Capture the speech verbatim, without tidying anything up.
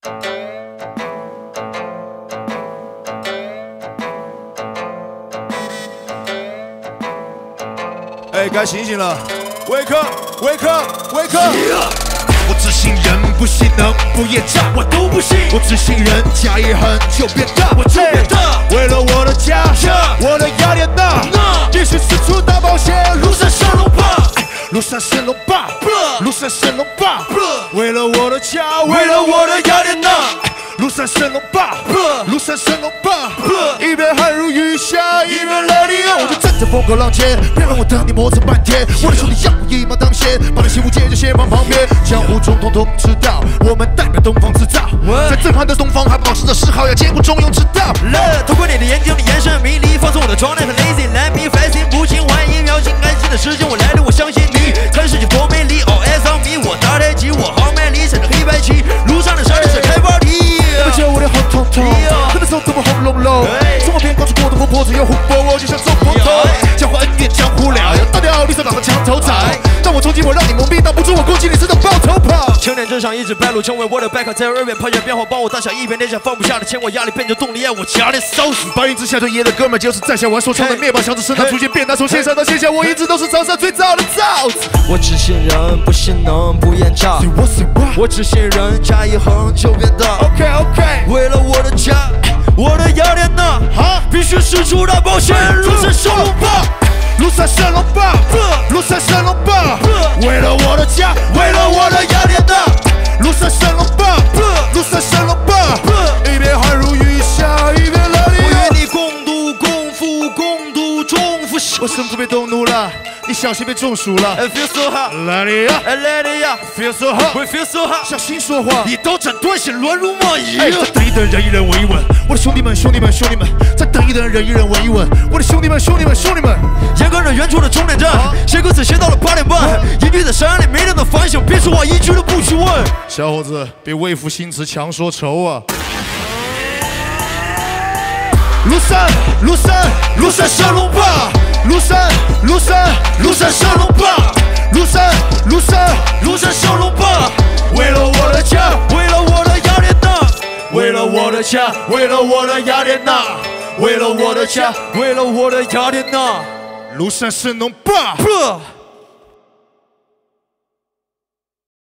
哎，该醒醒了 ！Wake up, wake up, wake up！ 我只信人不信能不厌诈，我都不信。我只信人假一横就变大，我就变大。 为了我的家，我的雅典娜，必须使出大冒险， 庐山升龙霸，庐山升龙霸，庐山升龙霸。 为了我的家， 为了我的雅典娜，庐山升龙霸，庐山升龙霸。 一边汗如雨下，一边热力我就站在风口浪尖，别让我等你磨蹭半天。我的兄弟要我一马当先，把那西湖街就先放旁边。江湖中统统知道，我们代表东方制造，在震撼的东方还保持着嗜好，要兼顾中庸之道。 通过你的眼睛里延伸迷离，放松我的状态很 lazy。Let me fasting， 不轻欢迎，秒进安心的时间我来了，我相信你。看世界多美丽 ，All eyes on me， 我打太极，我好卖力，闪着黑白旗，路上的杀人是开 party。 那就我的红彤彤，那个时候多么红隆隆，从我边高处过的活泼，只有琥珀，我就像中国头。江湖恩怨江湖了，要大掉绿色党的墙头草。让我冲击我，让你蒙蔽，挡不住我攻击你身上爆头跑。 青年真上一直败露，成为我的 backup， 在耳边盘旋变化，帮我当下一边连下放不下的牵挂，压力变成动力，爱我加点烧死。 白云之下对野的哥们，就是在下玩说唱的灭霸，想着身上出现变大，从线上到线下，我一直都是场上最早的造子。 我只信人，不信能不厌诈。我只信人，加一横就变大。 OK OK， 为了我的家，我的雅典娜，必须使出大冒险，庐山升龙霸， 庐山升龙霸，庐山升龙霸。为了我的家，为了我的雅典娜，庐山升龙霸，庐山升龙霸。 一边汗如雨下，一边热力。 我与你共度共赴，共度中伏。 我生不被动怒了，你小心被中暑了。 I feel so hot， 来你呀 I let it up， feel so hot， We feel so hot， 小心说话， 一刀斩断线，乱如蚂蚁。 再等一等，忍一忍，稳一稳。我的兄弟们，兄弟们，兄弟们，再等一等，忍一忍，稳一稳。我的兄弟们，兄弟们，兄弟们， 眼看着远处的终点站，写歌词写到了八点半，隐居在山里，没人的反省，别说话，一句都不许问。 小伙子，别为赋新词强说愁啊！庐山，庐山，庐山升龙霸，庐山，庐山，庐山升龙霸，庐山，庐山，庐山升龙霸。为了我的家， 为了我的雅典娜， 为了我的家，为了我的雅典娜，为了我的家， 为了我的雅典娜， 庐山升龙霸。